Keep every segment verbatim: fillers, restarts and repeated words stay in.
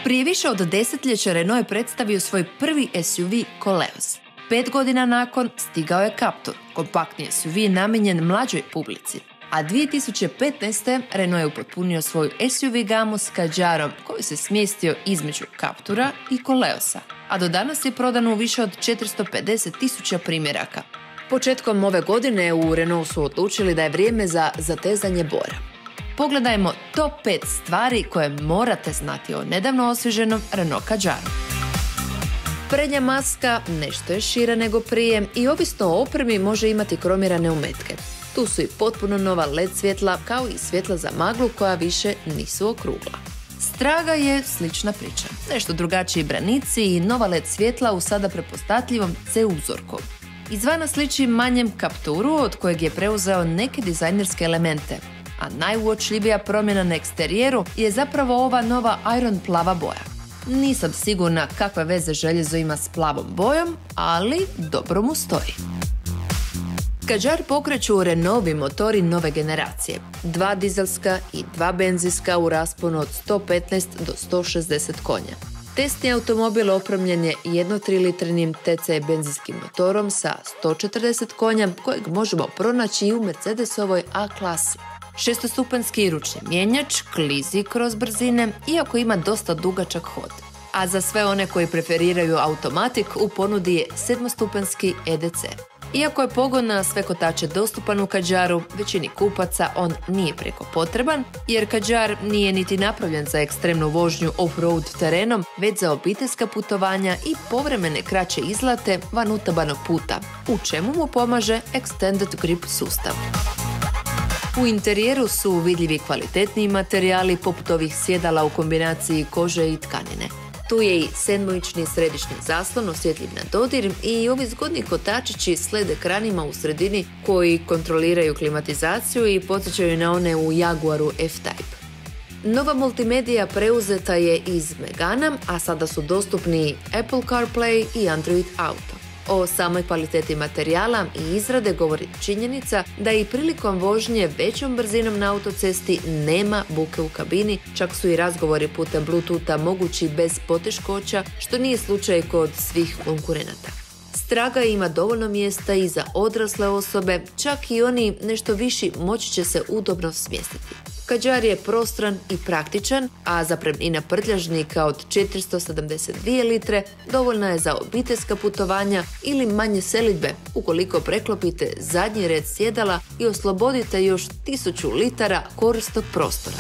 Prije više od desetljeća Renault je predstavio svoj prvi S U V Koleos. Pet godina nakon stigao je Captur, kompaktni S U V namijenjen mlađoj publici. A dvije tisuće petnaeste. Renault je upotpunio svoju S U V gamu s Kadjarom koji se smjestio između Captura i Koleosa, a do danas je prodano u više od četiristo pedeset tisuća primjeraka. Početkom ove godine u Renault su odlučili da je vrijeme za zatezanje bora. Pogledajmo top pet stvari koje morate znati o nedavno osvježenom Renault Kadjaru. Prednja maska nešto je šira nego prije i ovisno o opremi može imati kromirane umetke. Tu su i potpuno nova L E D svjetla kao i svjetla za maglu koja više nisu okrugla. Straga je slična priča. Nešto drugačiji branici i nova L E D svjetla u sada prepoznatljivom C uzorku. Izvana sliči manjem Capturu od kojeg je preuzeo neke dizajnerske elemente, a najuočljivija promjena na eksterijeru je zapravo ova nova Iron plava boja. Nisam sigurna kakve veze željezo ima s plavom bojom, ali dobro mu stoji. Kadjar pokreću Renaultovi motori nove generacije, dva dizelska i dva benzinska u rasponu od sto petnaest do sto šezdeset konja. Testni automobil opremljen je jedno trilitrnim T C benzinskim motorom sa sto četrdeset konja kojeg možemo pronaći i u Mercedesovoj A klasi. Šestostupanjski ručni mjenjač klizi kroz brzine, iako ima dosta dugačak hod. A za sve one koji preferiraju automatik u ponudi je sedmostupanjski E D C. Iako je pogon na sve kotače dostupan u Kadjaru, većini kupaca on nije prijeko potreban, jer Kadjar nije niti napravljen za ekstremnu vožnju off-road terenom, već za obiteljska putovanja i povremene kraće izlete van utabanog puta, u čemu mu pomaže Extended Grip sustav. U interijeru su vidljivi kvalitetniji materijali poput ovih sjedala u kombinaciji kože i tkanine. Tu je i sedmoični središnji zaslon osjetljiv na dodir i ovi zgodni kotačići s L E D ekranima u sredini koji kontroliraju klimatizaciju i podsjećaju na one u Jaguaru F-Type. Nova multimedija preuzeta je iz Megana, a sada su dostupni Apple CarPlay i Android Auto. O samoj kvaliteti materijala i izrade govori činjenica da i prilikom vožnje većom brzinom na autocesti nema buke u kabini, čak su i razgovori putem Bluetootha mogući bez poteškoća, što nije slučaj kod svih konkurenata. Straga ima dovoljno mjesta i za odrasle osobe, čak i oni nešto viši moći će se udobno smjestiti. Kadjar je prostran i praktičan, a zapremnina prtljažnika od četiristo sedamdeset dvije litre dovoljna je za obiteljska putovanja ili manje selidbe ukoliko preklopite zadnji red sjedala i oslobodite još tisuću litara korisnog prostora.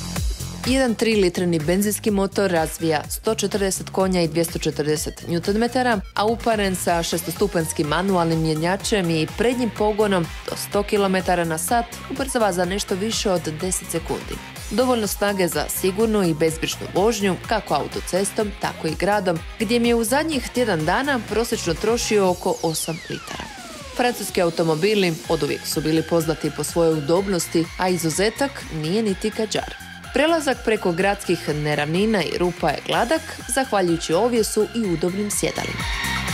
Jedan trilitrni benzinski motor razvija sto četrdeset konja i dvjesto četrdeset njutonmetara, a uparen sa šestostupanjskim manualnim mjenjačem i prednjim pogonom do sto kilometara na sat ubrzava za nešto više od deset sekundi. Dovoljno snage za sigurnu i bezbrižnu vožnju kako autocestom, tako i gradom, gdje mi je u zadnjih tjedan dana prosječno trošio oko osam litara. Francuski automobili oduvijek su bili poznati po svojoj udobnosti, a izuzetak nije niti Kadjar. Prelazak preko gradskih neravnina i rupa je gladak, zahvaljujući ovjesu i udobnim sjedalima.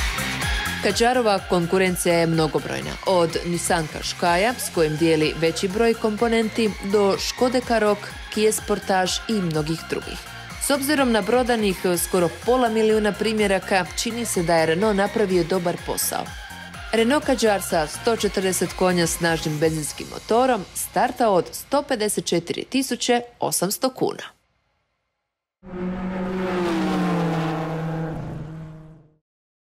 Kadjarova konkurencija je mnogobrojna, od Nissan Qashqaia s kojim dijeli veći broj komponenti do Škode Karoq, Kia Sportage i mnogih drugih. S obzirom na prodanih skoro pola milijuna primjeraka, čini se da je Renault napravio dobar posao. Renault Kadjar sa sto četrdeset konja snažnim benzinskim motorom starta od sto pedeset četiri tisuće osamsto kuna.